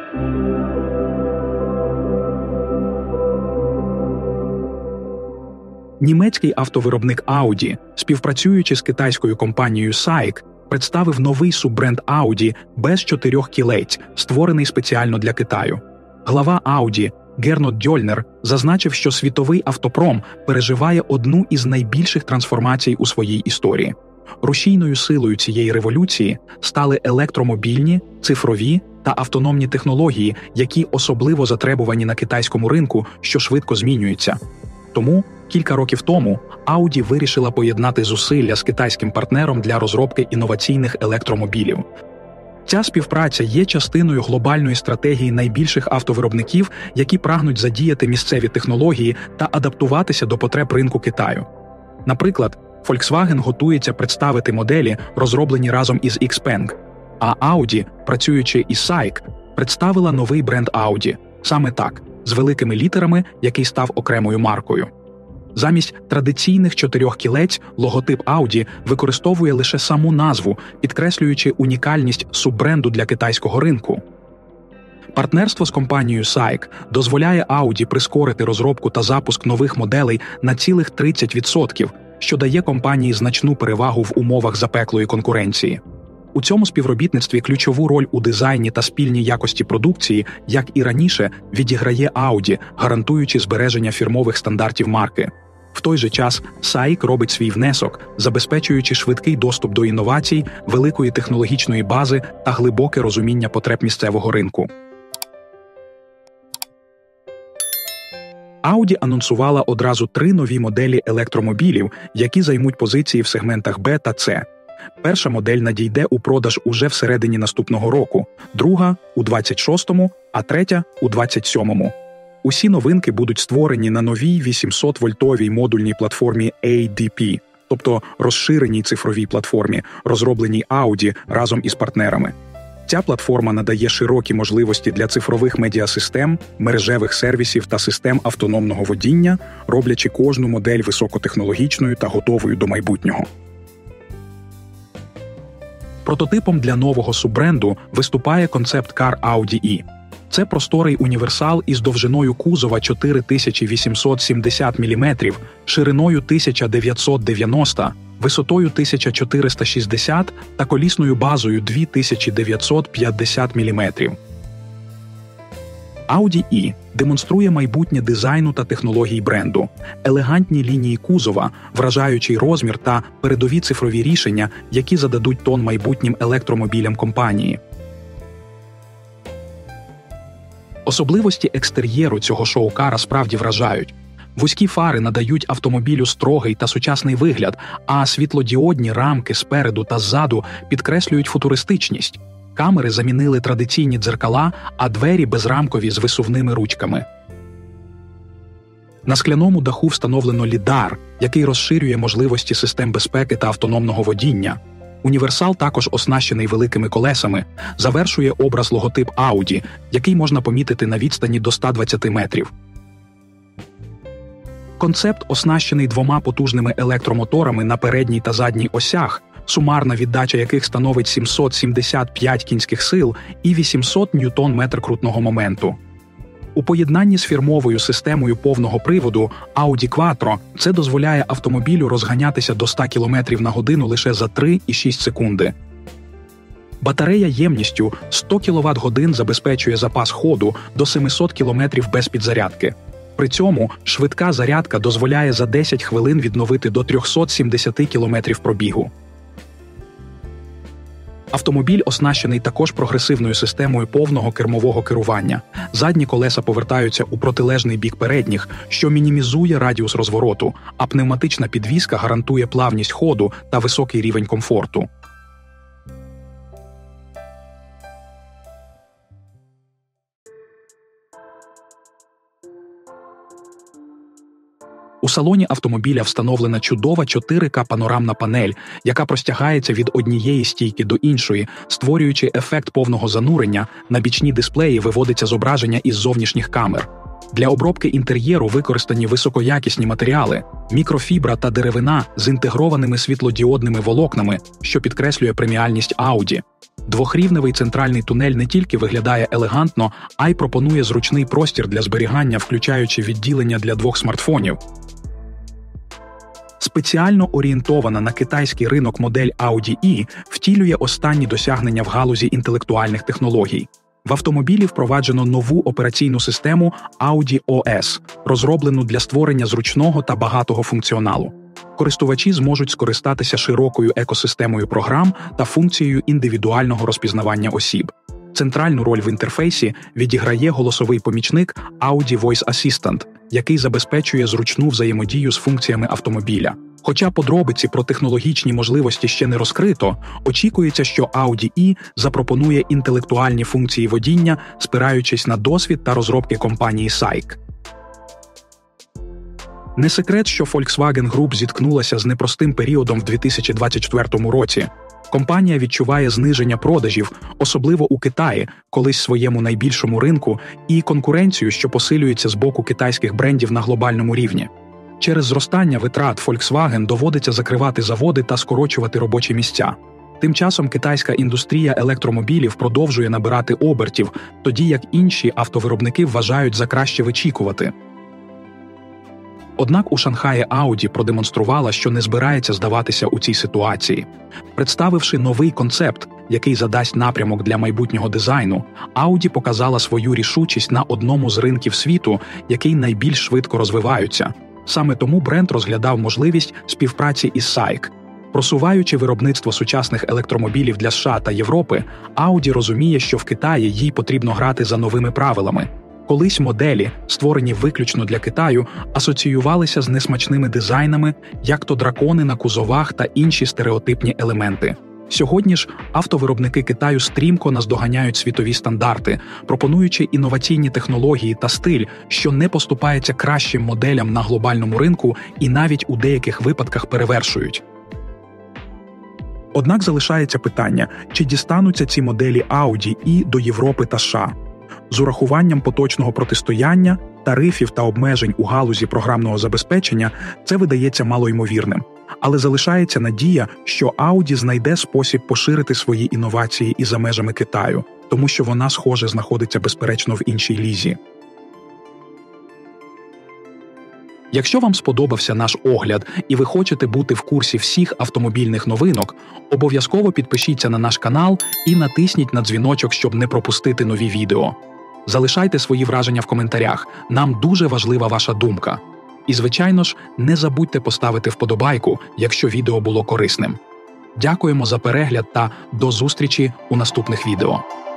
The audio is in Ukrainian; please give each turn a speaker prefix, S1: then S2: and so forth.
S1: Німецький автовиробник Audi, співпрацюючи з китайською компанією SAIC, представив новий суббренд Audi без 4 кілець, створений спеціально для Китаю. Глава Audi Гернот Дьольнер зазначив, що світовий автопром переживає одну із найбільших трансформацій у своїй історії. Рушійною силою цієї революції стали електромобільні, цифрові та автономні технології, які особливо затребувані на китайському ринку, що швидко змінюється. Тому кілька років тому Audi вирішила поєднати зусилля з китайським партнером для розробки інноваційних електромобілів. Ця співпраця є частиною глобальної стратегії найбільших автовиробників, які прагнуть задіяти місцеві технології та адаптуватися до потреб ринку Китаю. Наприклад, Volkswagen готується представити моделі, розроблені разом із XPeng, а Audi, працюючи із SAIC, представила новий бренд Audi. Саме так, з великими літерами, який став окремою маркою. Замість традиційних 4 кілець логотип Audi використовує лише саму назву, підкреслюючи унікальність суббренду для китайського ринку. Партнерство з компанією SAIC дозволяє Audi прискорити розробку та запуск нових моделей на цілих 30%, що дає компанії значну перевагу в умовах запеклої конкуренції. У цьому співробітництві ключову роль у дизайні та спільній якості продукції, як і раніше, відіграє Audi, гарантуючи збереження фірмових стандартів марки. В той же час SAIC робить свій внесок, забезпечуючи швидкий доступ до інновацій, великої технологічної бази та глибоке розуміння потреб місцевого ринку. Audi анонсувала одразу 3 нові моделі електромобілів, які займуть позиції в сегментах Б та С. Перша модель надійде у продаж уже всередині наступного року, друга – у 26-му, а третя – у 27-му. Усі новинки будуть створені на новій 800-вольтовій модульній платформі ADP, тобто розширеній цифровій платформі, розробленій Audi разом із партнерами. Ця платформа надає широкі можливості для цифрових медіасистем, мережевих сервісів та систем автономного водіння, роблячи кожну модель високотехнологічною та готовою до майбутнього. Прототипом для нового суббренду виступає концепт-кар Audi E. Це просторий універсал із довжиною кузова 4870 мм, шириною 1990, висотою 1460 та колісною базою 2950 мм. Audi E демонструє майбутнє дизайну та технологій бренду, елегантні лінії кузова, вражаючий розмір та передові цифрові рішення, які зададуть тон майбутнім електромобілям компанії. Особливості екстер'єру цього шоу-кара справді вражають. Вузькі фари надають автомобілю строгий та сучасний вигляд, а світлодіодні рамки спереду та ззаду підкреслюють футуристичність. Камери замінили традиційні дзеркала, а двері безрамкові з висувними ручками. На скляному даху встановлено лідар, який розширює можливості систем безпеки та автономного водіння. Універсал також оснащений великими колесами, завершує образ логотип Audi, який можна помітити на відстані до 120 метрів. Концепт оснащений 2 потужними електромоторами на передній та задній осях, сумарна віддача яких становить 775 кінських сил і 800 ньютон-метр крутного моменту. У поєднанні з фірмовою системою повного приводу Audi Quattro це дозволяє автомобілю розганятися до 100 км на годину лише за 3,6 секунди. Батарея ємністю 100 кВт-годин забезпечує запас ходу до 700 км без підзарядки. При цьому швидка зарядка дозволяє за 10 хвилин відновити до 370 км пробігу. Автомобіль оснащений також прогресивною системою повного кермового керування. Задні колеса повертаються у протилежний бік передніх, що мінімізує радіус розвороту, а пневматична підвізка гарантує плавність ходу та високий рівень комфорту. У салоні автомобіля встановлена чудова 4К панорамна панель, яка простягається від однієї стійки до іншої, створюючи ефект повного занурення. На бічні дисплеї виводиться зображення із зовнішніх камер. Для обробки інтер'єру використані високоякісні матеріали – мікрофібра та деревина з інтегрованими світлодіодними волокнами, що підкреслює преміальність Audi. Двохрівневий центральний тунель не тільки виглядає елегантно, а й пропонує зручний простір для зберігання, включаючи відділення для 2 смартфонів. Спеціально орієнтована на китайський ринок модель Audi E втілює останні досягнення в галузі інтелектуальних технологій. В автомобілі впроваджено нову операційну систему Audi OS, розроблену для створення зручного та багатого функціоналу. Користувачі зможуть скористатися широкою екосистемою програм та функцією індивідуального розпізнавання осіб. Центральну роль в інтерфейсі відіграє голосовий помічник Audi Voice Assistant, який забезпечує зручну взаємодію з функціями автомобіля. Хоча подробиці про технологічні можливості ще не розкрито, очікується, що Audi E запропонує інтелектуальні функції водіння, спираючись на досвід та розробки компанії SAIC. Не секрет, що Volkswagen Group зіткнулася з непростим періодом в 2024 році. Компанія відчуває зниження продажів, особливо у Китаї, колись своєму найбільшому ринку, і конкуренцію, що посилюється з боку китайських брендів на глобальному рівні. Через зростання витрат Volkswagen доводиться закривати заводи та скорочувати робочі місця. Тим часом китайська індустрія електромобілів продовжує набирати обертів, тоді як інші автовиробники вважають за краще вичікувати. Однак у Шанхаї Audi продемонструвала, що не збирається здаватися у цій ситуації. Представивши новий концепт, який задасть напрямок для майбутнього дизайну, Audi показала свою рішучість на одному з ринків світу, який найбільш швидко розвиваються. Саме тому бренд розглядав можливість співпраці із SAIC. Просуваючи виробництво сучасних електромобілів для США та Європи, Audi розуміє, що в Китаї їй потрібно грати за новими правилами. Колись моделі, створені виключно для Китаю, асоціювалися з несмачними дизайнами, як то дракони на кузовах та інші стереотипні елементи. Сьогодні ж автовиробники Китаю стрімко наздоганяють світові стандарти, пропонуючи інноваційні технології та стиль, що не поступається кращим моделям на глобальному ринку і навіть у деяких випадках перевершують. Однак залишається питання, чи дістануться ці моделі Audi і до Європи та США. З урахуванням поточного протистояння, тарифів та обмежень у галузі програмного забезпечення це видається малоймовірним. Але залишається надія, що Audi знайде спосіб поширити свої інновації і за межами Китаю, тому що вона, схоже, знаходиться безперечно в іншій лізі. Якщо вам сподобався наш огляд і ви хочете бути в курсі всіх автомобільних новинок, обов'язково підпишіться на наш канал і натисніть на дзвіночок, щоб не пропустити нові відео. Залишайте свої враження в коментарях, нам дуже важлива ваша думка. І, звичайно ж, не забудьте поставити вподобайку, якщо відео було корисним. Дякуємо за перегляд та до зустрічі у наступних відео.